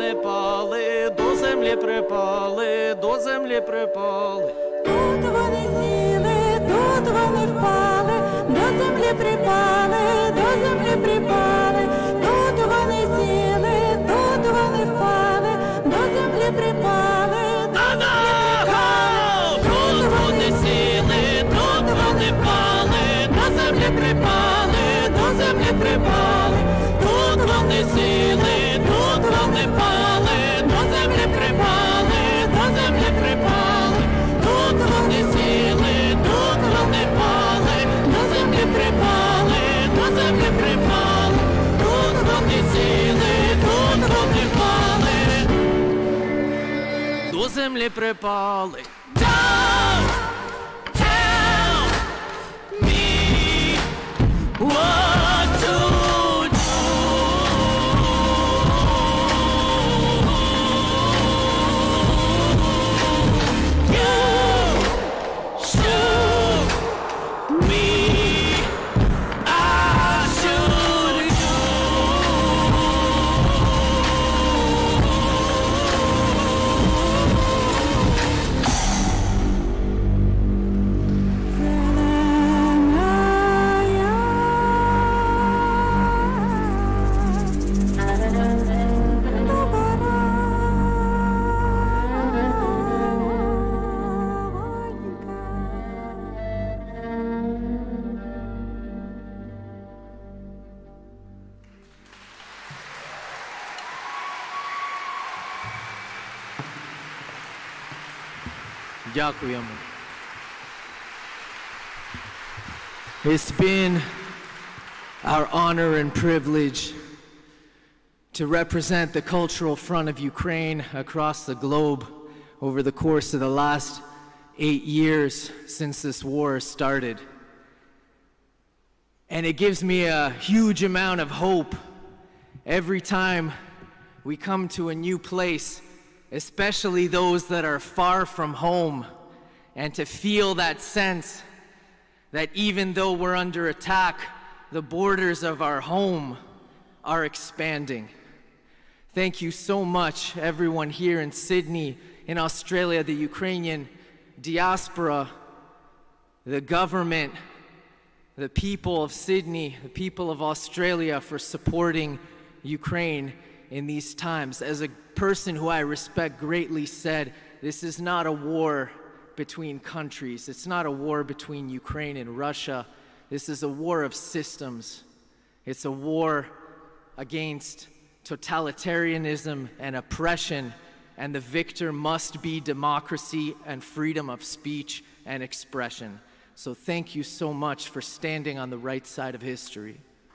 припали, до землі припали, до землі припали. Тут вони сіли, тут вони впали, до землі припали, до землі припали. Тут вони сіли, тут вони впали, до землі припали, до землі припали. Тут вони сіли, тут вони впали, до землі припали, до землі припали. Тут вони сіли, тут вони впали, до землі припали, до землі припали. Тут вони сіли, тут вони впали, до землі припали, до землі припали. Тут вони сіли, тут вони впали, до землі припали. Don't tell me what to do. You shoot me, I shoot you. Дякуємо. It's been our honor and privilege to represent the cultural front of Ukraine across the globe over the course of the last 8 years since this war started. And it gives me a huge amount of hope every time we come to a new place, especially those that are far from home, and to feel that sense that even though we're under attack, the borders of our home are expanding. Thank you so much, everyone here in Sydney, in Australia, the Ukrainian diaspora, the government, the people of Sydney, the people of Australia, for supporting Ukraine in these times. As a person who I respect greatly said, this is not a war between countries. It's not a war between Ukraine and Russia. This is a war of systems. It's a war against totalitarianism and oppression, and the victor must be democracy and freedom of speech and expression. So thank you so much for standing on the right side of history.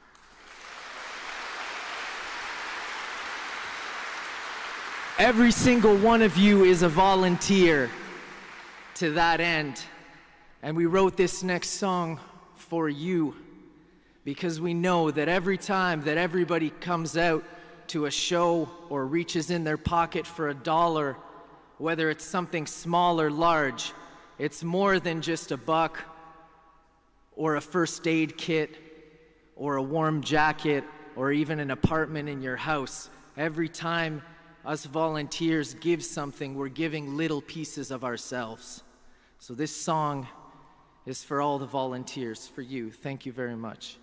Every single one of you is a volunteer to that end. And we wrote this next song for you because we know that every time that everybody comes out to a show or reaches in their pocket for $1, whether it's something small or large, it's more than just a buck or a first aid kit or a warm jacket or even an apartment in your house. Every time us volunteers give something, we're giving little pieces of ourselves. So this song is for all the volunteers, for you. Thank you very much.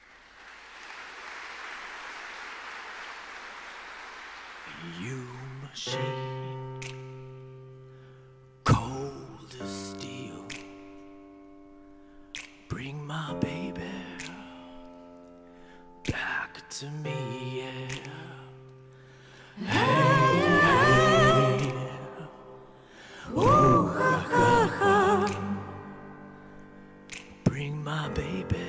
You machine, cold as steel, bring my baby back to me, yeah. Hey, hey, ooh, ha, ha, ha. Bring my baby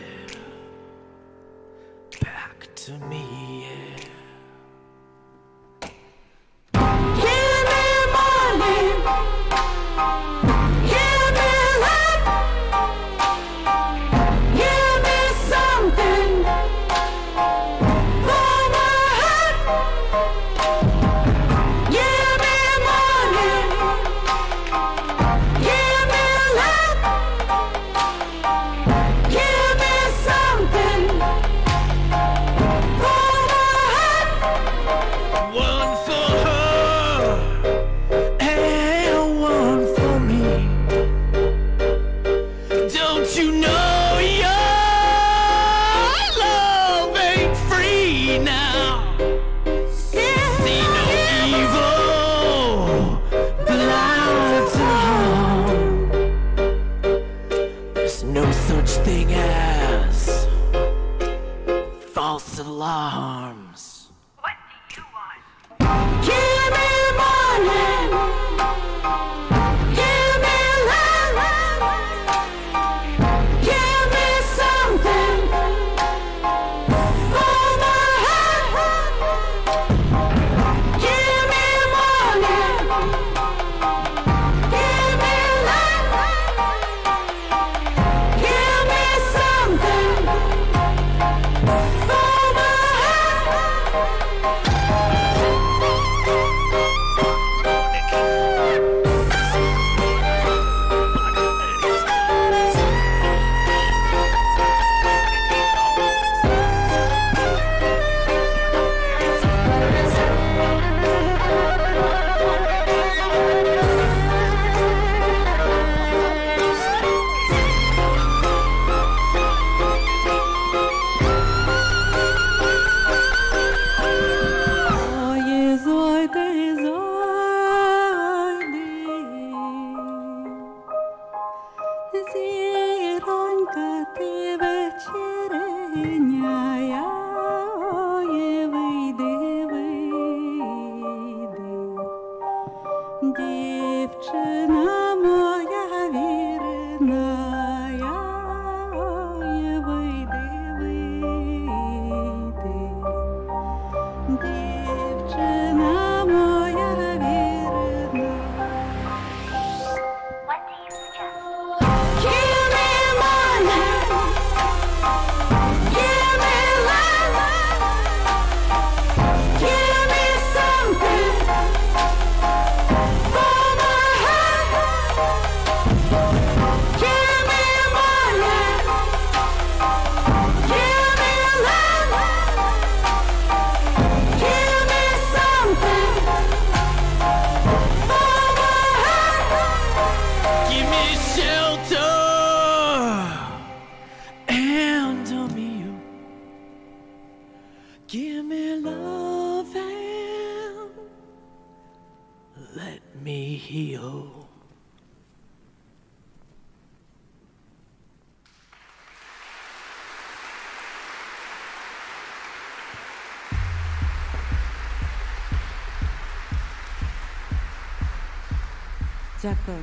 back to me, yeah. Give me money, give me love, give me something for Дівчина моя вірная, ой, вийди, вийди. Дівчина моя вірна. What do you suggest? Give me money, give me love, give me something for my heart. Give me money, give me love, give me something for my heart. Give me shelter and me you. Give me love and let me heal. Дякую.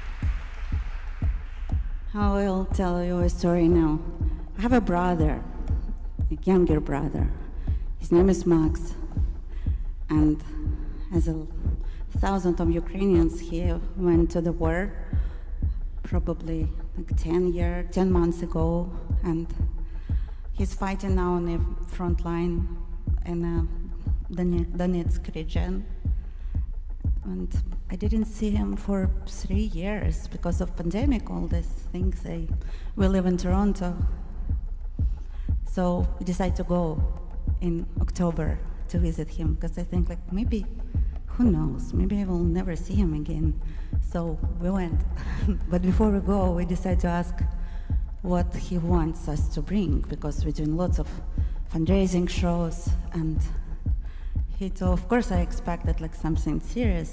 I will tell you a story now. I have a brother, a younger brother. His name is Max. And as thousands of Ukrainians, he went to the war probably like 10 months ago. And he's fighting now on the front line in Donetsk region. And I didn't see him for 3 years because of pandemic, all these things. We live in Toronto. So we decided to go in October to visit him because I think like maybe, who knows, maybe I will never see him again. So we went. But before we go, we decided to ask what he wants us to bring because we're doing lots of fundraising shows and so of course I expected like something serious.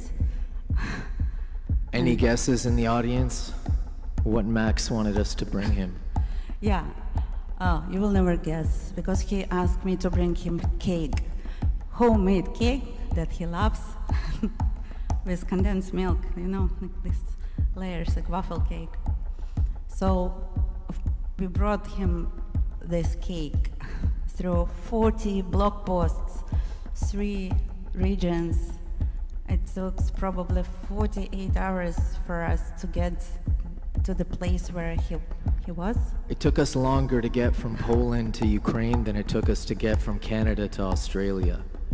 Any guesses in the audience what Max wanted us to bring him? Yeah. Oh, you will never guess because he asked me to bring him cake, homemade cake that he loves with condensed milk, you know, like these layers, like waffle cake. So we brought him this cake through 40 blog posts, 3 regions. It took probably 48 hours for us to get to the place where he was. It took us longer to get from Poland to Ukraine than it took us to get from Canada to Australia.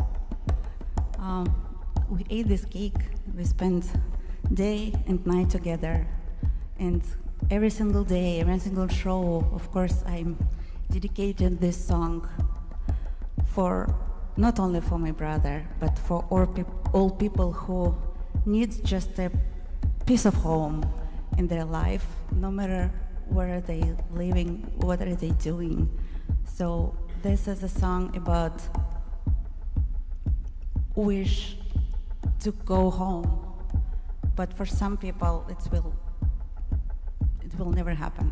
We ate this cake. We spent day and night together. And every single day, every single show, of course, I'm dedicated this song for not only for my brother, but for all people who need just a piece of home in their life, no matter where they living, what are they doing. So this is a song about wish to go home, but for some people it will never happen.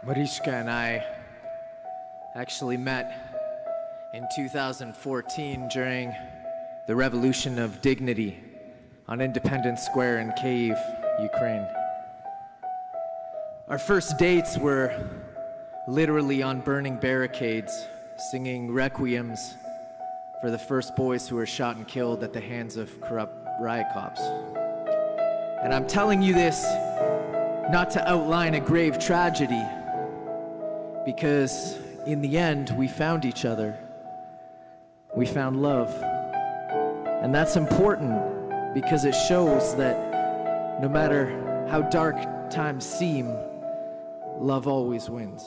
Mariska and I actually met in 2014 during the Revolution of Dignity on Independence Square in Kyiv, Ukraine. Our first dates were literally on burning barricades, singing requiems for the first boys who were shot and killed at the hands of corrupt riot cops. And I'm telling you this not to outline a grave tragedy, because in the end, we found each other. We found love. And that's important because it shows that no matter how dark times seem, love always wins.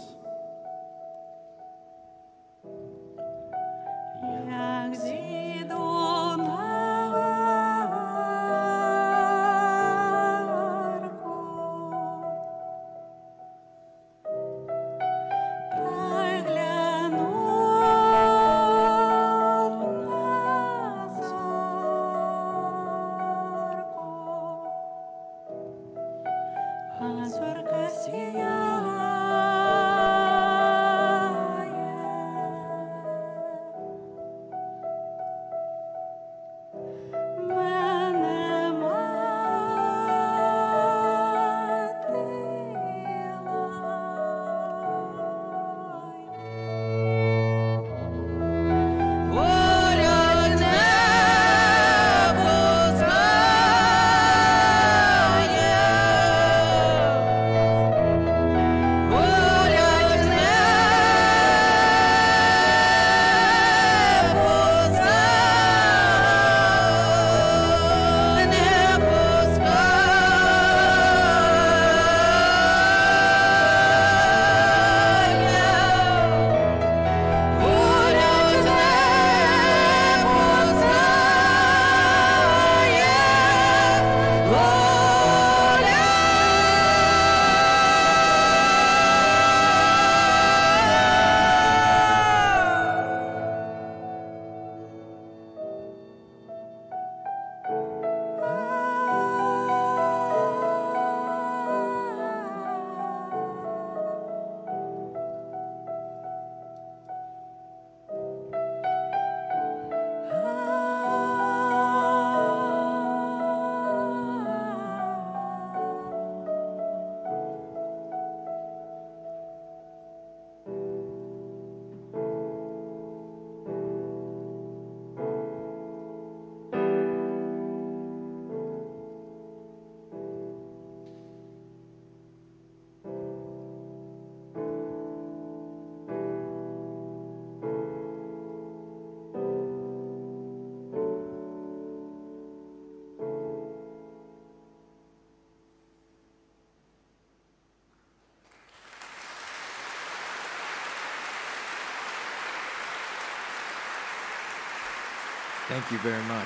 Thank you very much.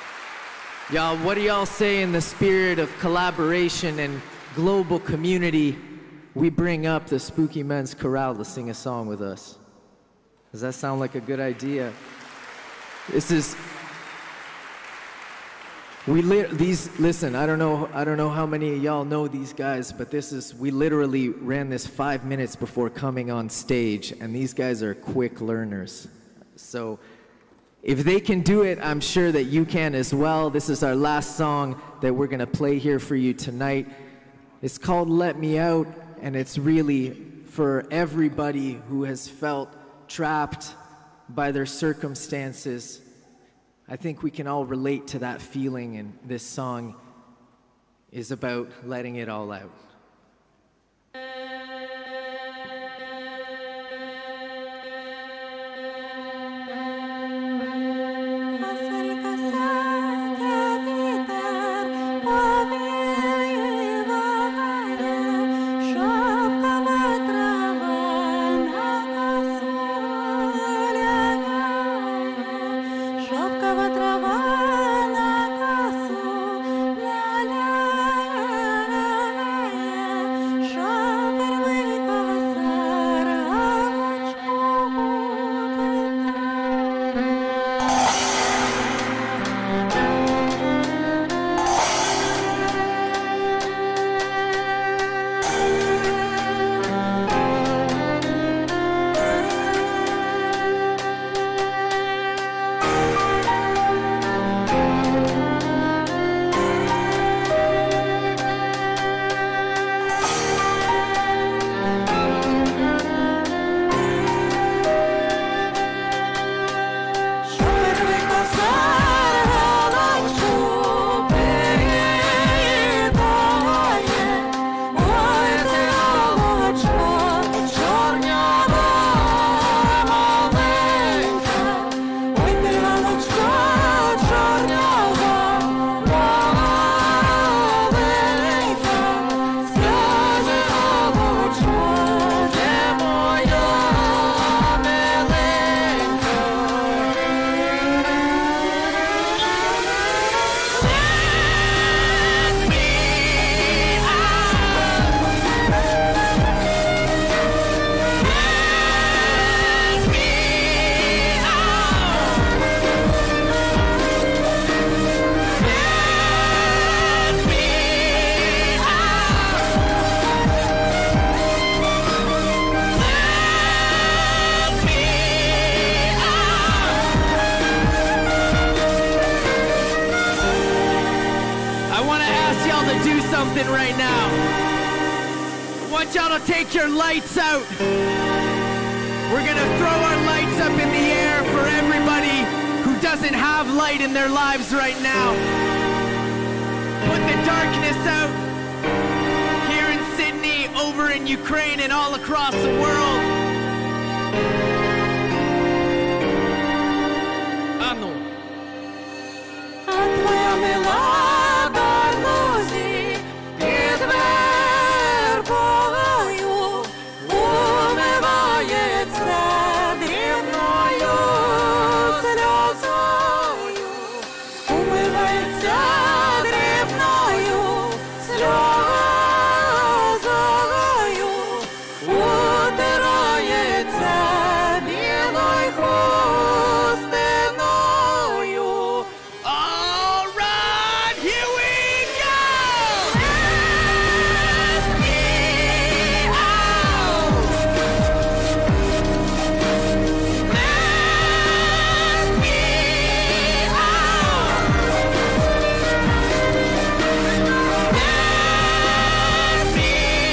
Y'all, what do y'all say in the spirit of collaboration and global community? We bring up the Spooky Men's Chorale to sing a song with us. Does that sound like a good idea? Listen, I don't know how many of y'all know these guys, but we literally ran this 5 minutes before coming on stage, and these guys are quick learners. So if they can do it, I'm sure that you can as well. This is our last song that we're gonna play here for you tonight. It's called Let Me Out, and it's really for everybody who has felt trapped by their circumstances. I think we can all relate to that feeling, and this song is about letting it all out. Трава на косу, ля-ля-ля. something right now. I want y'all to take your lights out. We're gonna throw our lights up in the air for everybody who doesn't have light in their lives right now. Put the darkness out here in Sydney, over in Ukraine, and all across the world. Ану. А твоя мила друзі під вербою умивається дрібною сльозою, умивається дрібною сльозою, утирається білою хустиною. All right, here we go! Let me out. Let me out. Let me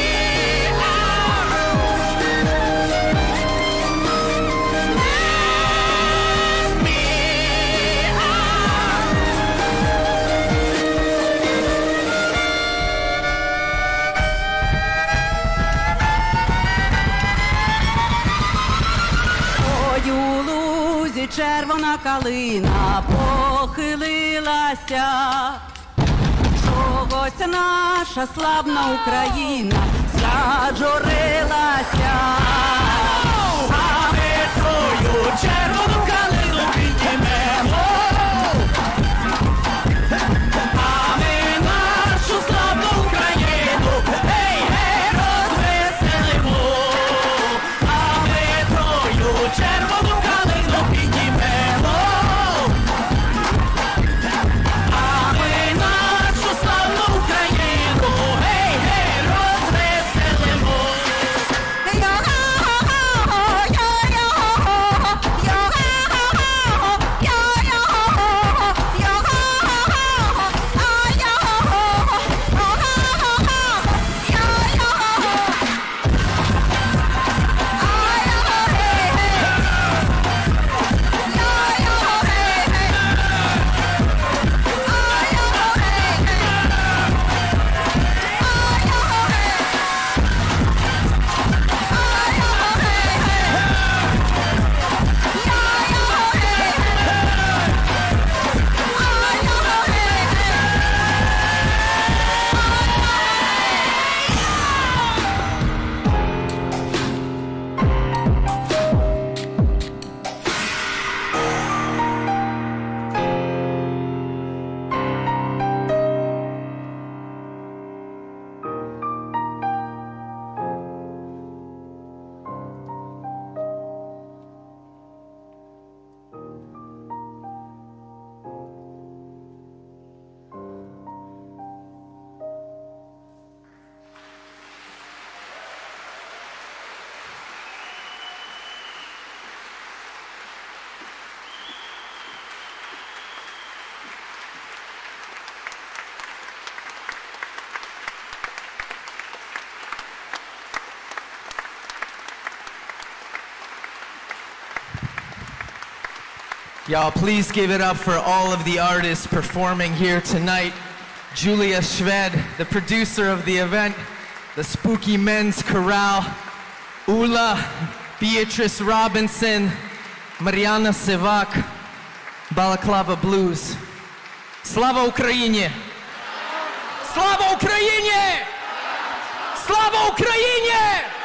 Ой, у лузі червона калина похилилася, чогось наша славна Україна зажурилася. А ми свою червону калину піднімемо, а ми нашу славну Україну, гей, гей, розвеселимо. А ми твою червону калину піднімемо, а ми нашу славну Україну, гей, гей, розвеселимо. Y'all, please give it up for all of the artists performing here tonight. Julia Shved, the producer of the event, the Spooky Men's Chorale, Ula, Beatrice Robinson, Mariana Sevak, Balaklava Blues. Slava Ukraini! Slava Ukraini! Slava Ukraini!